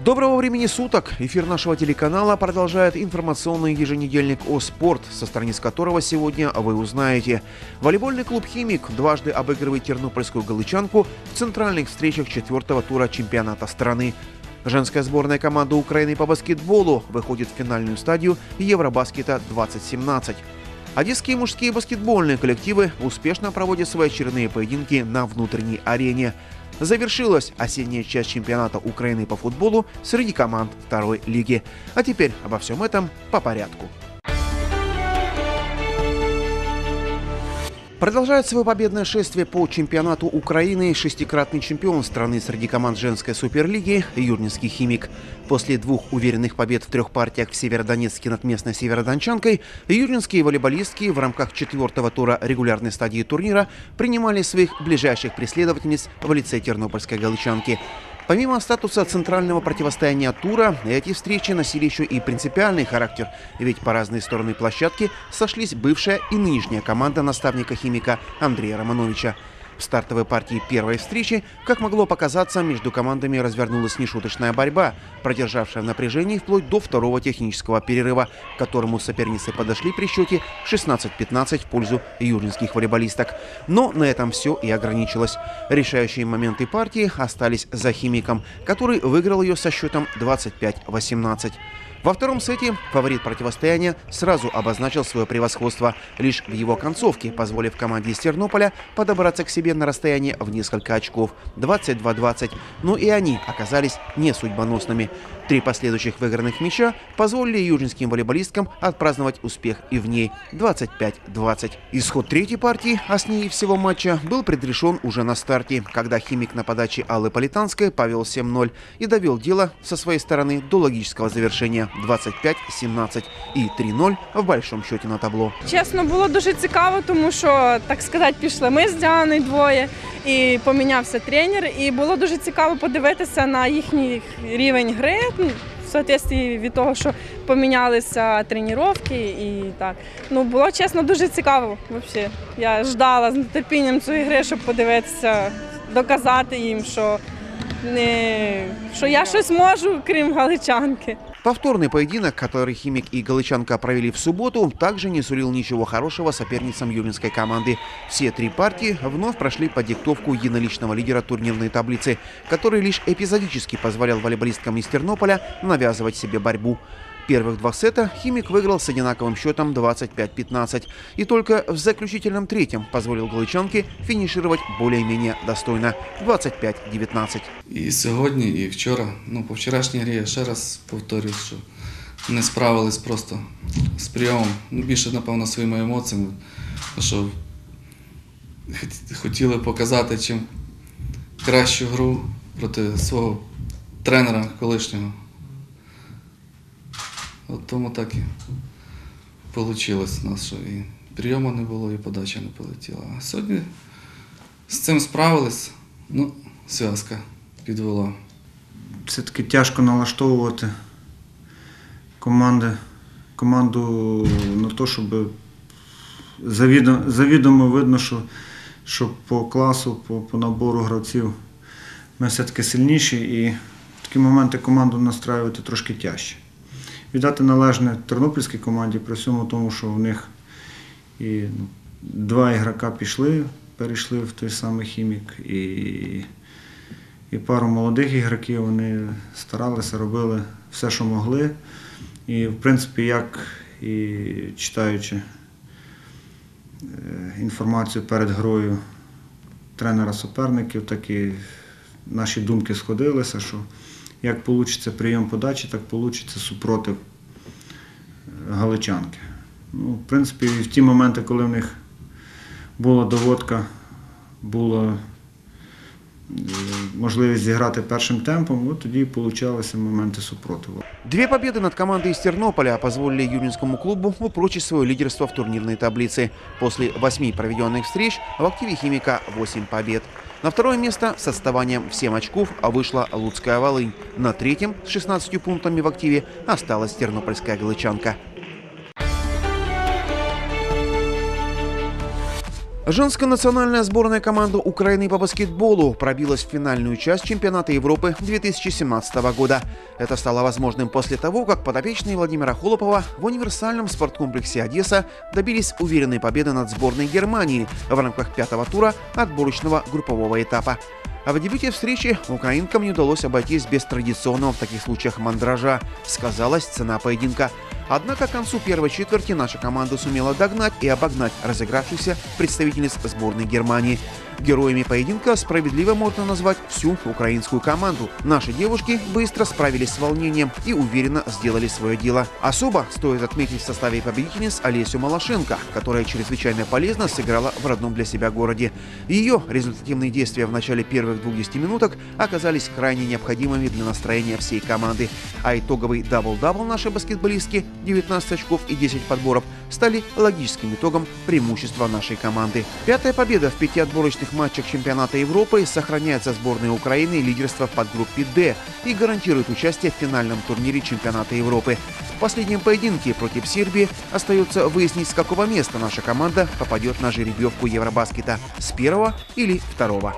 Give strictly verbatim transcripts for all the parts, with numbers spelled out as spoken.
Доброго времени суток! Эфир нашего телеканала продолжает информационный еженедельник «О Спорт», со страниц которого сегодня вы узнаете. Волейбольный клуб «Химик» дважды обыгрывает тернопольскую галичанку в центральных встречах четвертого тура чемпионата страны. Женская сборная команды Украины по баскетболу выходит в финальную стадию Евробаскета двадцать семнадцать. Одесские мужские баскетбольные коллективы успешно проводят свои очередные поединки на внутренней арене. Завершилась осенняя часть чемпионата Украины по футболу среди команд второй лиги. А теперь обо всем этом по порядку. Продолжает свое победное шествие по чемпионату Украины шестикратный чемпион страны среди команд женской суперлиги Юрнинский «Химик». После двух уверенных побед в трех партиях в Северодонецке над местной северодончанкой, юрнинские волейболистки в рамках четвертого тура регулярной стадии турнира принимали своих ближайших преследовательниц в лице тернопольской галичанки. Помимо статуса центрального противостояния тура, эти встречи носили еще и принципиальный характер, ведь по разные стороны площадки сошлись бывшая и нынешняя команда наставника «Химика» Андрея Романовича. В стартовой партии первой встречи, как могло показаться, между командами развернулась нешуточная борьба, продержавшая в напряжении вплоть до второго технического перерыва, к которому соперницы подошли при счете шестнадцать пятнадцать в пользу юрнинских волейболисток. Но на этом все и ограничилось. Решающие моменты партии остались за «Химиком», который выиграл ее со счетом двадцать пять восемнадцать. Во втором сете фаворит противостояния сразу обозначил свое превосходство, лишь в его концовке позволив команде из Тернополя подобраться к себе на расстояние в несколько очков – двадцать два двадцать. Но и они оказались не судьбоносными. Три последующих выигранных мяча позволили юрнинским волейболисткам отпраздновать успех и в ней – двадцать пять двадцать. Исход третьей партии, а с ней всего матча, был предрешен уже на старте, когда «Химик» на подаче Аллы Политанской повел семь ноль и довел дело со своей стороны до логического завершения – двадцать пять семнадцать і три ноль в большому счеті на табло. Чесно, було дуже цікаво, тому що, так сказати, пішли ми з Діаною двоє, і помінявся тренер, і було дуже цікаво подивитися на їхній рівень гри, в соответствии від того, що помінялися тренування і так. Ну, було, чесно, дуже цікаво, взагалі. Я ждала з нетерпінням цієї гри, щоб подивитися, доказати їм, що, не, що я щось можу, крім галичанки. Повторный поединок, который «Химик» и галичанка провели в субботу, также не сулил ничего хорошего соперницам юрнинской команды. Все три партии вновь прошли под диктовку единоличного лидера турнирной таблицы, который лишь эпизодически позволял волейболисткам из Тернополя навязывать себе борьбу. Первых два сета «Химик» выиграл с одинаковым счетом двадцать пять пятнадцать и только в заключительном третьем позволил галичанке финишировать более-менее достойно – двадцять п'ять дев'ятнадцять. І сьогодні, і вчора, ну по вчорашній грі я ще раз повторюю, що не справились просто з прийомом, ну більше, напевно, своїми емоціями, що хотіли показати чим кращу гру проти свого тренера колишнього. От тому так і вийшло у нас, що і прийому не було, і подача не полетіла. А сьогодні з цим справились, ну, зв'язка підвела. Все-таки тяжко налаштовувати команди, команду на те, щоб завідомо, завідомо видно, що, що по класу, по, по набору гравців ми все-таки сильніші, і в такі моменти команду настраювати трошки тяжче. Віддати належне тернопільській команді при всьому тому, що в них і два ігрока пішли, перейшли в той самий «Хімік», і, і пару молодих ігроків, вони старалися, робили все, що могли. І, в принципі, як і читаючи інформацію перед грою тренера суперників, так і наші думки сходилися, що як вийде прийом подачі, так вийде супротив галичанки. Ну, в принципі, в ті моменти, коли в них була доводка, була можливість зіграти першим темпом, от тоді получалися моменти супротиву. Две победы над командой из Тернополя позволили юрнинскому клубу упрочить свое лидерство в турнирной таблице. После восьми проведенных встреч в активе «Химика» восемь побед. На второе место с отставанием в семь очков вышла Луцкая Волынь. На третьем с шестнадцатью пунктами в активе осталась тернопольская галичанка. Женская национальная сборная команды Украины по баскетболу пробилась в финальную часть чемпионата Европы две тысячи семнадцатого года. Это стало возможным после того, как подопечные Владимира Холопова в универсальном спорткомплексе «Одесса» добились уверенной победы над сборной Германии в рамках пятого тура отборочного группового этапа. А в дебюте встречи украинкам не удалось обойтись без традиционного в таких случаях мандража. Сказалась цена поединка. Однако к концу первой четверти наша команда сумела догнать и обогнать разыгравшихся представительниц сборной Германии. Героями поединка справедливо можно назвать всю украинскую команду. Наши девушки быстро справились с волнением и уверенно сделали свое дело. Особо стоит отметить в составе победительниц Олесю Малашенко, которая чрезвычайно полезно сыграла в родном для себя городе. Ее результативные действия в начале первых двадцати минуток оказались крайне необходимыми для настроения всей команды. А итоговый дабл-дабл нашей баскетболистки – девятнадцать очков и десять подборов – стали логическим итогом преимущества нашей команды. Пятая победа в пяти отборочных матчах чемпионата Европы сохраняет за сборной Украины лидерство в подгруппе «Д» и гарантирует участие в финальном турнире чемпионата Европы. В последнем поединке против Сербии остается выяснить, с какого места наша команда попадет на жеребьевку Евробаскета – с первого или второго.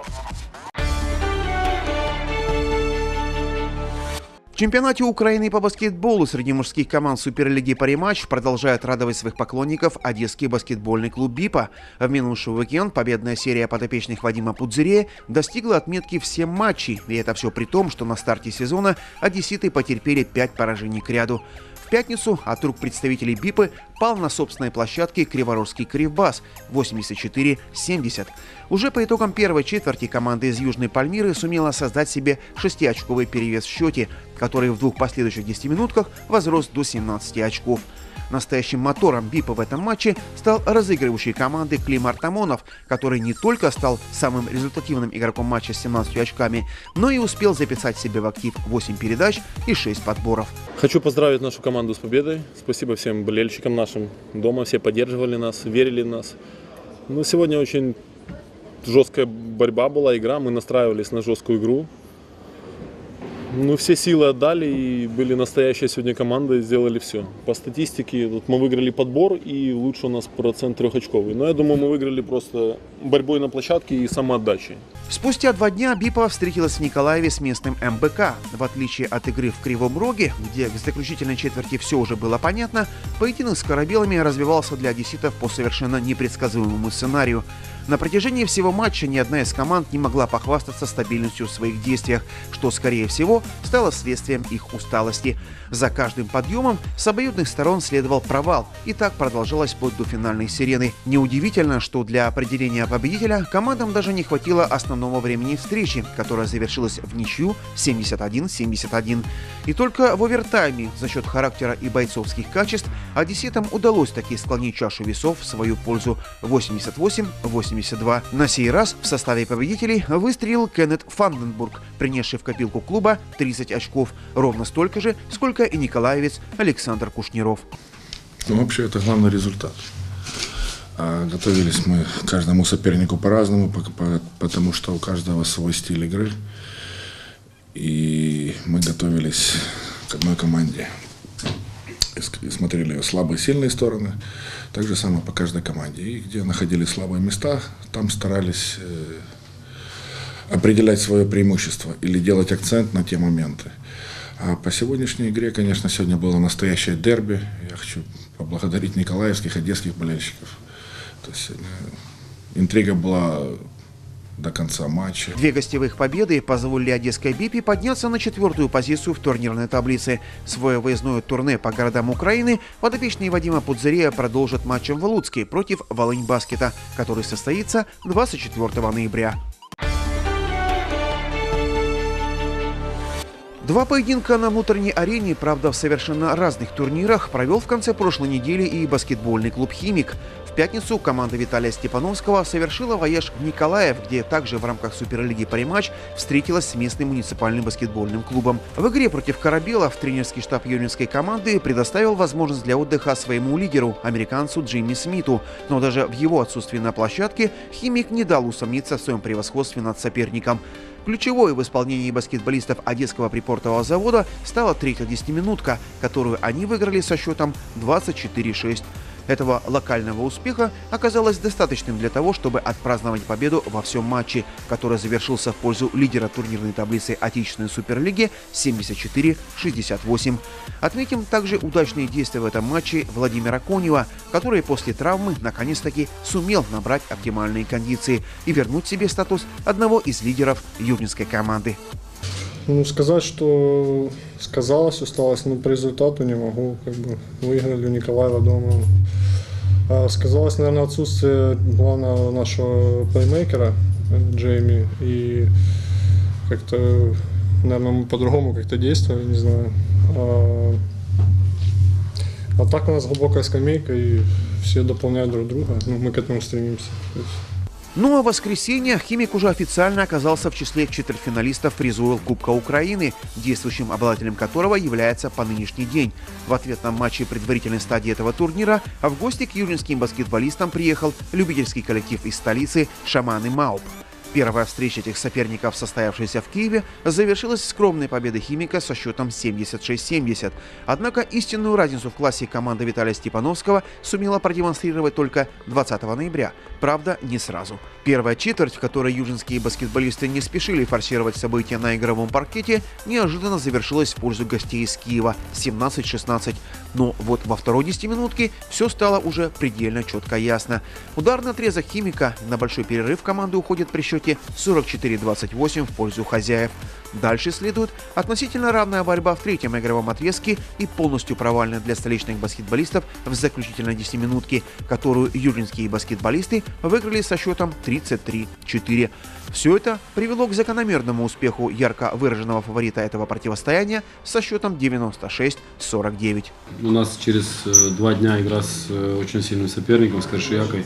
В чемпионате Украины по баскетболу среди мужских команд Суперлиги Париматч продолжает радовать своих поклонников одесский баскетбольный клуб «Бипа». В минувший уикенд победная серия подопечных Вадима Пудзырея достигла отметки в семь матчей. И это все при том, что на старте сезона одесситы потерпели пять поражений к ряду. В пятницу от рук представителей «Бипы» пал на собственной площадке Криворожский Кривбас восемьдесят четыре семьдесят. Уже по итогам первой четверти команда из Южной Пальмиры сумела создать себе шестиочковый перевес в счете, который в двух последующих десятиминутках возрос до семнадцати очков. Настоящим мотором «Бипа» в этом матче стал разыгрывающий команды Клим Артамонов, который не только стал самым результативным игроком матча с семнадцатью очками, но и успел записать себе в актив восемь передач и шесть подборов. Хочу поздравить нашу команду с победой. Спасибо всем болельщикам нашим дома. Все поддерживали нас, верили в нас. Ну, сегодня очень жесткая борьба была, игра. Мы настраивались на жесткую игру. Ну, все силы отдали и были настоящая сегодня команда и сделали все. По статистике вот мы выиграли подбор и лучше у нас процент трехочковый. Но я думаю, мы выиграли просто борьбой на площадке и самоотдачей. Спустя два дня «Бипа» встретилась в Николаеве с местным эм бэ ка. В отличие от игры в Кривом Роге, где к заключительной четверти все уже было понятно, поединок с «Корабелами» развивался для одесситов по совершенно непредсказуемому сценарию. На протяжении всего матча ни одна из команд не могла похвастаться стабильностью в своих действиях, что, скорее всего, стало следствием их усталости. За каждым подъемом с обоюдных сторон следовал провал, и так продолжалось вплоть до финальной сирены. Неудивительно, что для определения победителя командам даже не хватило основного времени встречи, которая завершилась в ничью семьдесят один семьдесят один. И только в овертайме за счет характера и бойцовских качеств одесситам удалось таки склонить чашу весов в свою пользу восемьдесят восемь восемьдесят два. На сей раз в составе победителей выстрелил Кеннет Фанденбург, принесший в копилку клуба тридцать очков, ровно столько же, сколько и николаевец Александр Кушниров. Ну, вообще это главный результат. А готовились мы к каждому сопернику по-разному, потому что у каждого свой стиль игры. И мы готовились к одной команде. И смотрели ее слабые и сильные стороны. Так же самое по каждой команде. И где находили слабые места, там старались определять свое преимущество или делать акцент на те моменты. А по сегодняшней игре, конечно, сегодня было настоящее дерби. Я хочу поблагодарить николаевских, одесских болельщиков. То есть интрига была до конца матча. Две гостевых победы позволили одесской «Бипе» подняться на четвертую позицию в турнирной таблице. Свое выездное турне по городам Украины подопечные Вадима Пудзырея продолжат матчем в Луцке против Волынь-Баскета, который состоится двадцать четвёртого ноября. Два поединка на внутренней арене, правда в совершенно разных турнирах, провел в конце прошлой недели и баскетбольный клуб «Химик». В пятницу команда Виталия Степановского совершила вояж в Николаев, где также в рамках Суперлиги Париматч встретилась с местным муниципальным баскетбольным клубом. В игре против «Корабелов» тренерский штаб юнинской команды предоставил возможность для отдыха своему лидеру, американцу Джимми Смиту. Но даже в его отсутствии на площадке «Химик» не дал усомниться в своем превосходстве над соперником. Ключевой в исполнении баскетболистов Одесского припортового завода стала третья десятиминутка, которую они выиграли со счетом двадцать четыре шесть. Этого локального успеха оказалось достаточным для того, чтобы отпраздновать победу во всем матче, который завершился в пользу лидера турнирной таблицы Отечественной Суперлиги семьдесят четыре шестьдесят восемь. Отметим также удачные действия в этом матче Владимира Конева, который после травмы наконец-таки сумел набрать оптимальные кондиции и вернуть себе статус одного из лидеров юрнинской команды. Ну, сказать, что сказалось, осталось, но по результату не могу. Как бы выиграли у Николаева дома. А сказалось, наверное, отсутствие главного нашего плеймейкера Джейми. И как-то, наверное, мы по-другому как-то действовали, не знаю. А, а так у нас глубокая скамейка, и все дополняют друг друга. Ну, мы к этому стремимся. Ну а в воскресенье «Химик» уже официально оказался в числе четвертьфиналистов призового Кубка Украины, действующим обладателем которого является по нынешний день. В ответном матче предварительной стадии этого турнира в гости к юрнинским баскетболистам приехал любительский коллектив из столицы «Шаманы Мауп». Первая встреча этих соперников, состоявшаяся в Киеве, завершилась скромной победой «Химика» со счетом семьдесят шесть семьдесят. Однако истинную разницу в классе команда Виталия Степановского сумела продемонстрировать только двадцатого ноября. Правда, не сразу. Первая четверть, в которой южинские баскетболисты не спешили форсировать события на игровом паркете, неожиданно завершилась в пользу гостей из Киева семнадцать шестнадцать. Но вот во второй десятиминутке все стало уже предельно четко ясно. Ударный отрезок «Химика» на большой перерыв команды уходит при счете сорок четыре двадцать восемь в пользу хозяев. Дальше следует относительно равная борьба в третьем игровом отрезке и полностью провальная для столичных баскетболистов в заключительной десятиминутке, которую юрнинские баскетболисты выиграли со счетом тридцать три четыре. Все это привело к закономерному успеху ярко выраженного фаворита этого противостояния со счетом девяносто шесть сорок девять. У нас через два дня игра с очень сильным соперником, с Каршиякой.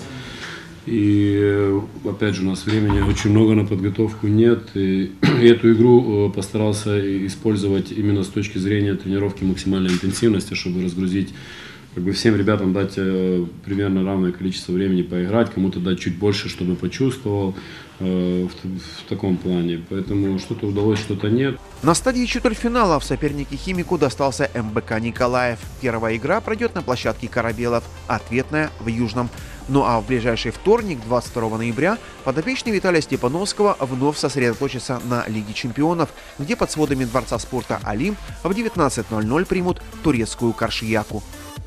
И опять же у нас времени очень много на подготовку нет. И, и эту игру постарался использовать именно с точки зрения тренировки максимальной интенсивности, чтобы разгрузить, как бы всем ребятам дать примерно равное количество времени поиграть, кому-то дать чуть больше, чтобы почувствовал э, в, в таком плане. Поэтому что-то удалось, что-то нет. На стадии четвертьфинала в сопернике «Химику» достался эм бэ ка Николаев. Первая игра пройдет на площадке Корабелов, ответная в Южном. Ну а в ближайший вторник, двадцать второго ноября, подопечные Виталия Степановского вновь сосредоточатся на Лиге чемпионов, где под сводами Дворца спорта «Олимп» в девятнадцать ноль ноль примут турецкую Каршияку.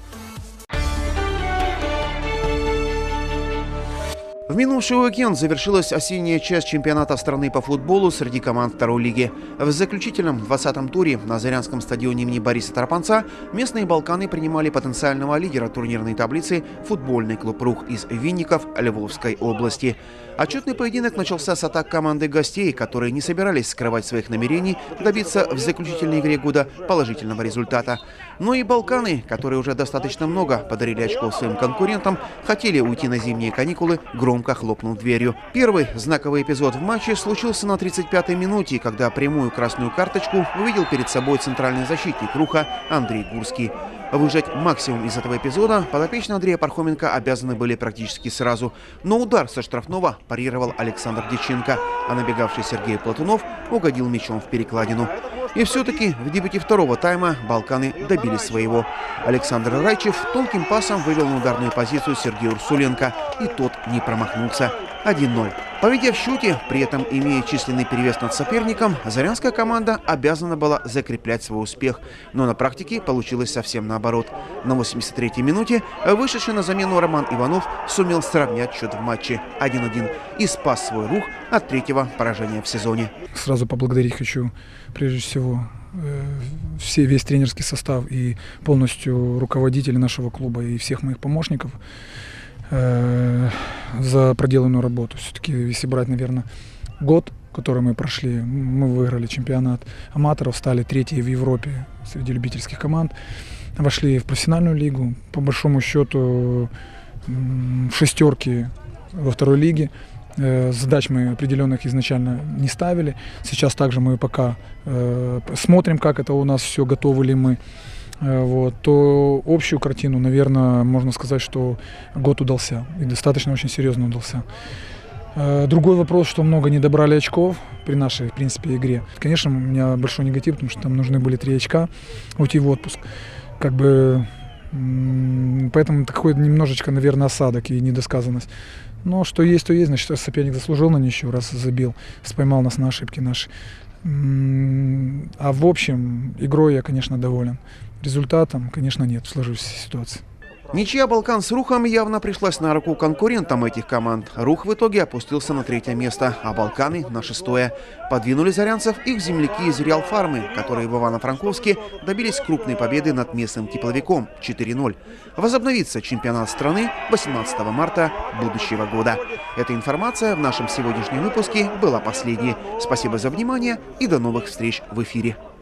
В минувший уикенд завершилась осенняя часть чемпионата страны по футболу среди команд второй лиги. В заключительном двадцатом туре на Зарянском стадионе имени Бориса Тарапанца местные «Балканы» принимали потенциального лидера турнирной таблицы футбольный клуб «Рух» из Винников Львовской области. Отчетный поединок начался с атак команды гостей, которые не собирались скрывать своих намерений добиться в заключительной игре года положительного результата. Но и «Балканы», которые уже достаточно много подарили очков своим конкурентам, хотели уйти на зимние каникулы, громко хлопнув дверью. Первый знаковый эпизод в матче случился на тридцать пятой минуте, когда прямую красную карточку увидел перед собой центральный защитник «Руха» Андрей Гурский. Выжать максимум из этого эпизода подопечные Андрея Пархоменко обязаны были практически сразу. Но удар со штрафного парировал Александр Дьяченко, а набегавший Сергей Платунов угодил мячом в перекладину. И все-таки в дебюте второго тайма «Балканы» добились своего. Александр Райчев тонким пасом вывел на ударную позицию Сергея Урсуленко, и тот не промахнулся. один ноль. Поведя в счете, при этом имея численный перевес над соперником, зарянская команда обязана была закреплять свой успех. Но на практике получилось совсем наоборот. На восемьдесят третьей минуте вышедший на замену Роман Иванов сумел сравнять счет в матче один один и спас свой «Рух» от третьего поражения в сезоне. Сразу поблагодарить хочу, прежде всего, все, весь тренерский состав и полностью руководителей нашего клуба и всех моих помощников за проделанную работу. Все-таки, если брать, наверное, год, который мы прошли, мы выиграли чемпионат аматоров, стали третьи в Европе среди любительских команд, вошли в профессиональную лигу, по большому счету в шестерки во второй лиге. Задач мы определенных изначально не ставили. Сейчас также мы пока э, смотрим, как это у нас все, готовы ли мы. Э, вот, то общую картину, наверное, можно сказать, что год удался. И достаточно очень серьезно удался. Э, другой вопрос, что много не добрали очков при нашей, в принципе, игре. Конечно, у меня большой негатив, потому что там нужны были три очка уйти в отпуск. Как бы Поэтому такой немножечко, наверное, осадок и недосказанность. Но что есть, то есть. Значит, соперник заслужил на ничью, раз забил, споймал нас на ошибки наши. А в общем, игрой я, конечно, доволен. Результатом, конечно, нет в сложившейся ситуации. Ничья «Балкан» с «Рухом» явно пришлась на руку конкурентам этих команд. «Рух» в итоге опустился на третье место, а «Балканы» на шестое. Подвинули зарянцев их земляки из «Реал Фармы», которые в Ивано-Франковске добились крупной победы над местным тепловиком четыре ноль. Возобновится чемпионат страны восемнадцатого марта будущего года. Эта информация в нашем сегодняшнем выпуске была последней. Спасибо за внимание и до новых встреч в эфире.